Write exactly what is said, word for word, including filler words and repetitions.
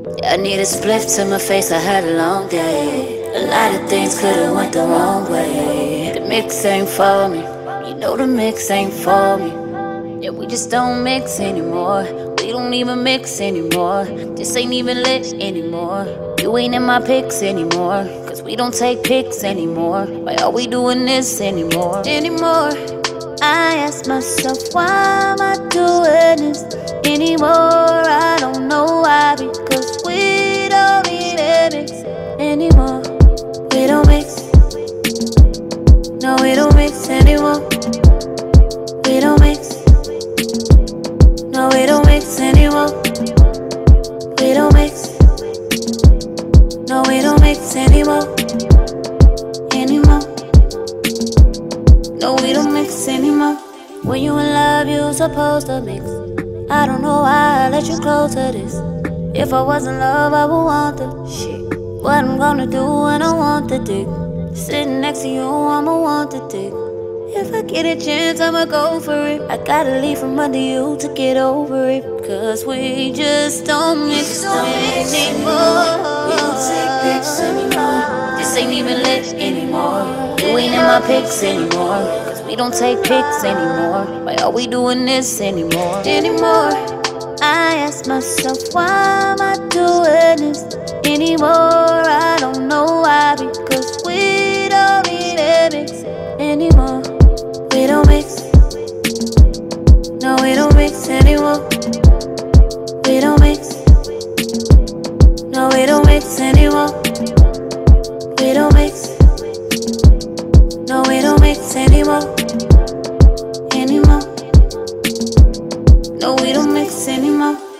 I need a spliff to my face, I had a long day. A lot of things could've went the wrong way. The mix ain't for me, you know the mix ain't for me. Yeah, we just don't mix anymore. We don't even mix anymore. This ain't even lit anymore. You ain't in my pics anymore, cause we don't take pics anymore. Why are we doing this anymore? Anymore. I ask myself, why am I doing this anymore? I don't know why, because we don't even mix anymore. We don't mix. No, we don't mix anymore. We don't mix. No, we don't mix anymore. We don't mix. No, we don't mix anymore. Anymore. No, we don't mix anymore. When you in love, you supposed to mix. I don't know why I let you close to this. If I was in love, I would want the shit. What I'm gonna do when I want the dick? Sitting next to you, I'ma want the dick. If I get a chance, I'ma go for it. I gotta leave from under you to get over it. Cause we just don't mix anymore. We don't take pics anymore. This ain't even lit anymore. You ain't in my pics anymore. Cause we don't take pics anymore. Why are we doing this anymore? Anymore. I ask myself, why am I doing this anymore? I don't know why, because we don't even mix anymore. We don't mix. No, we don't mix anymore. We don't mix. No, we don't mix anymore. We don't mix. No, we don't mix anymore. Anymore. No, we don't mix anymore.